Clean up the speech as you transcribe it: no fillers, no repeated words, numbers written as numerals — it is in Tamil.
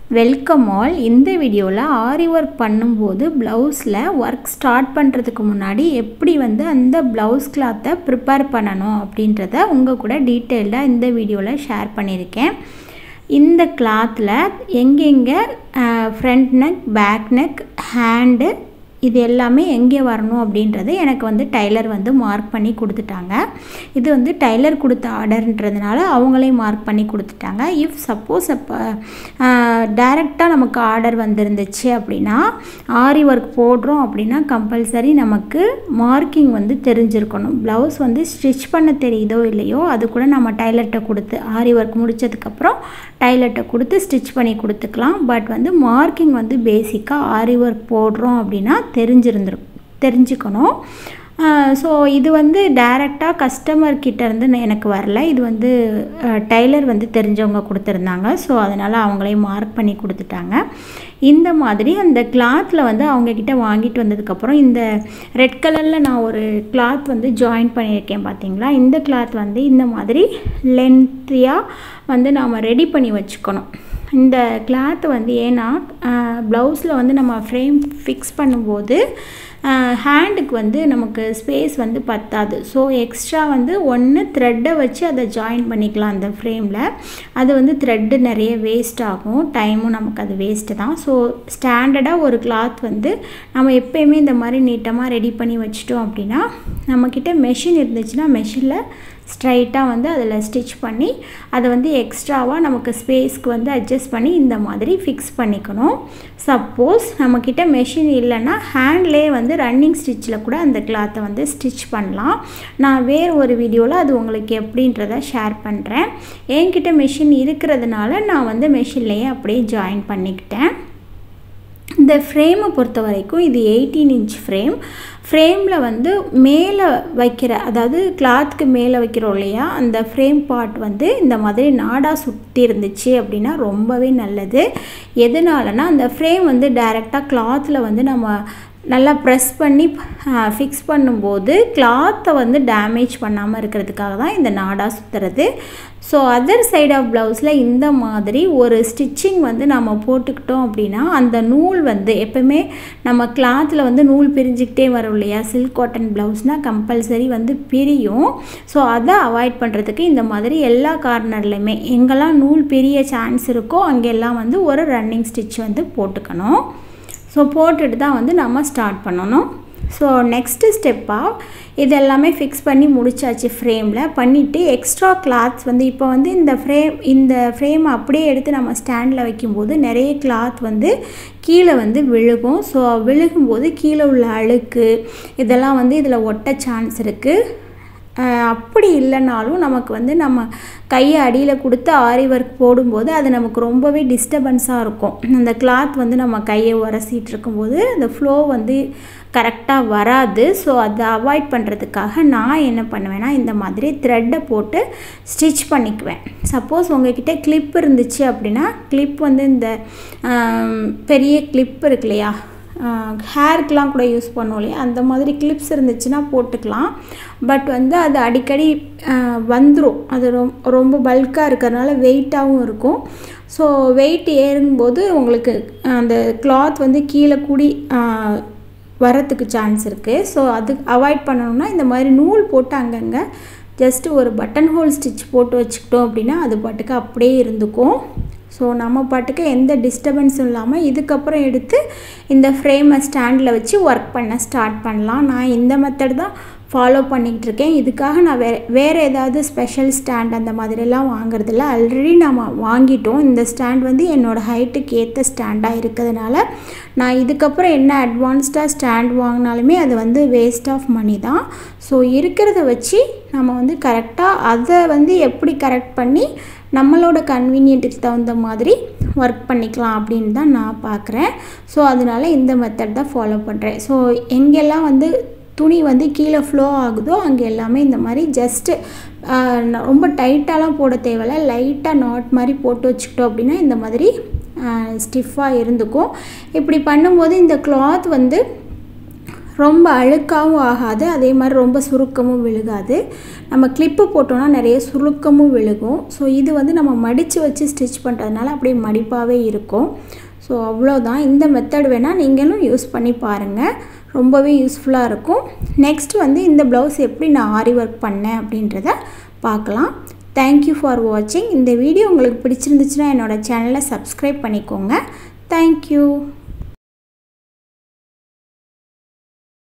Welcome all. இந்த வீடியோவில் ஆரி ஒர்க் பண்ணும்போது ப்ளவுஸில் ஒர்க் ஸ்டார்ட் பண்ணுறதுக்கு முன்னாடி எப்படி அந்த ப்ளவுஸ் கிளாத்தை ப்ரிப்பேர் பண்ணணும் அப்படின்றத உங்கள் கூட டீட்டெயில்டாக இந்த வீடியோவில் ஷேர் பண்ணியிருக்கேன். இந்த கிளாத்தில் எங்கெங்கே front neck, back neck, hand இது எல்லாமே எங்கே வரணும் அப்படின்றது எனக்கு டைலர் மார்க் பண்ணி கொடுத்துட்டாங்க. இது டைலர் கொடுத்த ஆர்டர்ன்றதுனால அவங்களே மார்க் பண்ணி கொடுத்துட்டாங்க. இஃப் சப்போஸ் அப்போ டைரெக்டாக நமக்கு ஆர்டர் வந்துருந்துச்சு அப்படின்னா, ஆரி ஒர்க் போடுறோம் அப்படின்னா கம்பல்சரி நமக்கு மார்க்கிங் தெரிஞ்சிருக்கணும். ப்ளவுஸ் ஸ்டிச் பண்ண தெரியுதோ இல்லையோ அது கூட நம்ம டைலர்கிட்ட கொடுத்து ஆரி ஒர்க் முடித்ததுக்கப்புறம் டைலர்கிட்ட கொடுத்து ஸ்டிச் பண்ணி கொடுத்துக்கலாம். பட் மார்க்கிங் பேசிக்காக ஆரி ஒர்க் போடுறோம் அப்படின்னா தெரிஞ்சுக்கணும். ஸோ இது டைரெக்டாக கஸ்டமர்கிட்டேருந்து எனக்கு வரல. இது டைலர் தெரிஞ்சவங்க கொடுத்துருந்தாங்க. ஸோ அதனால் அவங்களே மார்க் பண்ணி கொடுத்துட்டாங்க. இந்த மாதிரி அந்த கிளாத்தில் அவங்கக்கிட்ட வாங்கிட்டு வந்ததுக்கப்புறம் இந்த ரெட் கலரில் நான் ஒரு கிளாத் ஜாயின் பண்ணியிருக்கேன் பார்த்தீங்களா. இந்த கிளாத் இந்த மாதிரி லென்த்தியாக நாம் ரெடி பண்ணி வச்சுக்கணும். இந்த கிளாத் ஏன்னா ப்ளவுஸில் நம்ம ஃப்ரேம் ஃபிக்ஸ் பண்ணும்போது ஹேண்டுக்கு நமக்கு ஸ்பேஸ் பத்தாது. ஸோ எக்ஸ்ட்ரா ஒன்று த்ரெட்டை வச்சு அதை ஜாயின் பண்ணிக்கலாம் அந்த ஃப்ரேமில். அது த்ரெட்டு நிறைய வேஸ்ட் ஆகும், டைமும் நமக்கு அது வேஸ்ட்டு தான். ஸோ ஸ்டாண்டர்டாக ஒரு கிளாத் நம்ம எப்போயுமே இந்த மாதிரி நீட்டமாக ரெடி பண்ணி வச்சிட்டோம் அப்படின்னா, நம்மக்கிட்ட மெஷின் இருந்துச்சுன்னா மெஷினில் ஸ்ட்ரைட்டாக அதில் ஸ்டிச் பண்ணி அதை எக்ஸ்ட்ராவாக நமக்கு ஸ்பேஸ்க்கு அட்ஜஸ்ட் பண்ணி இந்த மாதிரி ஃபிக்ஸ் பண்ணிக்கணும். சப்போஸ் நம்மக்கிட்ட மெஷின் இல்லைன்னா ஹேண்ட்லேயே ரன்னிங் ஸ்டிச்சில் கூட அந்த கிளாத்தை ஸ்டிச் பண்ணலாம். நான் வேறு ஒரு வீடியோவில் அது உங்களுக்கு எப்படின்றத ஷேர் பண்ணுறேன். என்கிட்ட மெஷின் இருக்கிறதுனால நான் மெஷின்லேயே அப்படியே ஜாயின் பண்ணிக்கிட்டேன். இந்த ஃப்ரேமை பொறுத்த வரைக்கும் இது 18 இன்ச் ஃப்ரேமில் மேலே வைக்கிற, அதாவது கிளாத்துக்கு மேலே வைக்கிறோம் இல்லையா, அந்த ஃப்ரேம் பார்ட் இந்த மாதிரி நாடா சுற்றி இருந்துச்சு அப்படின்னா ரொம்பவே நல்லது. எதனாலனா அந்த ஃப்ரேம் டைரெக்டாக கிளாத்தில் நம்ம நல்லா ப்ரெஸ் பண்ணி ஃபிக்ஸ் பண்ணும்போது கிளாத்தை டேமேஜ் பண்ணாமல் இருக்கிறதுக்காக தான் இந்த நாடா சுற்றுறது. ஸோ அதர் சைட் ஆஃப் ப்ளவுஸில் இந்த மாதிரி ஒரு ஸ்டிச்சிங் நம்ம போட்டுக்கிட்டோம் அப்படின்னா அந்த நூல் எப்போவுமே நம்ம கிளாத்தில் நூல் பிரிஞ்சுக்கிட்டே வரும் இல்லையா. சில்க் காட்டன் ப்ளவுஸ்னால் கம்பல்சரி பிரியும். ஸோ அதை அவாய்ட் பண்ணுறதுக்கு இந்த மாதிரி எல்லா கார்னர்லையுமே எங்கெல்லாம் நூல் பிரிய சான்ஸ் இருக்கோ அங்கெல்லாம் ஒரு ரன்னிங் ஸ்டிச் போட்டுக்கணும். ஸோ போட்டுட்டு தான் நம்ம ஸ்டார்ட் பண்ணணும். ஸோ நெக்ஸ்ட்டு ஸ்டெப்பாக இது எல்லாமே ஃபிக்ஸ் பண்ணி முடிச்சாச்சு. ஃப்ரேமில் பண்ணிவிட்டு எக்ஸ்ட்ரா கிளாத்ஸ் இப்போ இந்த ஃப்ரேமை அப்படியே எடுத்து நம்ம ஸ்டாண்டில் வைக்கும்போது நிறைய கிளாத் கீழே விழுகும். ஸோ விழுகும்போது கீழே உள்ள அழுக்கு இதெல்லாம் இதில் ஒட்ட சான்ஸ் இருக்குது. அப்படி இல்லைனாலும் நமக்கு நம்ம கையை அடியில் கொடுத்து ஆரி ஒர்க் போடும்போது அது நமக்கு ரொம்பவே டிஸ்டர்பன்ஸாக இருக்கும். அந்த கிளாத் நம்ம கையை உரசிட்டு இருக்கும்போது அந்த ஃப்ளோ கரெக்டாக வராது. ஸோ அதை அவாய்ட் பண்ணுறதுக்காக நான் என்ன பண்ணுவேன்னா, இந்த மாதிரி த்ரெட்டை போட்டு ஸ்டிச் பண்ணிக்குவேன். சப்போஸ் உங்கள்கிட்ட கிளிப் இருந்துச்சு அப்படின்னா, கிளிப் இந்த பெரிய கிளிப் இருக்கு இல்லையா, ஹேருக்கெலாம் கூட யூஸ் பண்ணுவோம் இல்லையா, அந்த மாதிரி கிளிப்ஸ் இருந்துச்சுன்னா போட்டுக்கலாம். பட் அது அடிக்கடி வந்துடும். அது ரொம்ப பல்காக இருக்கிறதுனால வெயிட்டாகவும் இருக்கும். ஸோ வெயிட் ஏறும்போது உங்களுக்கு அந்த கிளாத் கீழே கூடி வரத்துக்கு சான்ஸ் இருக்குது. ஸோ அது அவாய்ட் பண்ணணும்னா இந்த மாதிரி நூல் போட்டு அங்கங்கே ஜஸ்ட்டு ஒரு பட்டன் ஹோல் ஸ்டிச் போட்டு வச்சுக்கிட்டோம் அப்படின்னா அது பாட்டுக்கு அப்படியே இருந்துக்கும். ஸோ நம்ம பாட்டுக்கு எந்த டிஸ்டர்பன்ஸும் இல்லாமல் இதுக்கப்புறம் எடுத்து இந்த ஃப்ரேமை ஸ்டாண்டில் வச்சு ஒர்க் பண்ண ஸ்டார்ட் பண்ணலாம். நான் இந்த மெத்தட் தான் ஃபாலோ பண்ணிக்கிட்டு இருக்கேன். இதுக்காக நான் வேறு ஏதாவது ஸ்பெஷல் ஸ்டாண்ட் அந்த மாதிரிலாம் வாங்குறதில்ல. ஆல்ரெடி நம்ம வாங்கிட்டோம். இந்த ஸ்டாண்ட் என்னோடய ஹைட்டுக்கு ஏற்ற ஸ்டாண்டாக இருக்கிறதுனால நான் இதுக்கப்புறம் என்ன அட்வான்ஸ்டாக ஸ்டாண்ட் வாங்கினாலுமே அது வேஸ்ட் ஆஃப் மணி தான். ஸோ இருக்கிறத வச்சு நம்ம கரெக்டாக அதை எப்படி கரெக்ட் பண்ணி நம்மளோட கன்வீனியன்ட்டுக்கு தகுந்த மாதிரி ஒர்க் பண்ணிக்கலாம் அப்படின்னு தான் நான் பார்க்குறேன். ஸோ அதனால் இந்த மெத்தட் தான் ஃபாலோ பண்ணுறேன். ஸோ எங்கெல்லாம் துணி கீழே ஃப்ளோ ஆகுதோ அங்கே எல்லாமே இந்த மாதிரி ஜஸ்ட்டு ரொம்ப டைட்டாலாம் போட தேவையில்ல, லைட்டாக நாட் மாதிரி போட்டு வச்சுக்கிட்டோம் அப்படின்னா இந்த மாதிரி ஸ்டிஃபாக இருந்துக்கும். இப்படி பண்ணும்போது இந்த கிளாத் ரொம்ப அழுக்காவும் ஆகாது, அதே மாதிரி ரொம்ப சுருக்கமும் விழுகாது. நம்ம கிளிப்பு போட்டோம்னா நிறைய சுருக்கமும் விழுகும். ஸோ இது வந்து நம்ம மடித்து வச்சு ஸ்டிச் பண்ணுறதுனால அப்படியே மடிப்பாகவே இருக்கும். ஸோ அவ்வளோதான். இந்த மெத்தட் வேணால் நீங்களும் யூஸ் பண்ணி பாருங்கள், ரொம்பவே யூஸ்ஃபுல்லாக இருக்கும். நெக்ஸ்ட் வந்து இந்த ப்ளவுஸ் எப்படி நான் ஆரி ஒர்க் பண்ணேன் அப்படின்றத பார்க்கலாம். தேங்க்யூ ஃபார் வாட்சிங். இந்த வீடியோ உங்களுக்கு பிடிச்சிருந்துச்சுன்னா என்னோடய சேனலை சப்ஸ்கிரைப் பண்ணிக்கோங்க. தேங்க்யூ.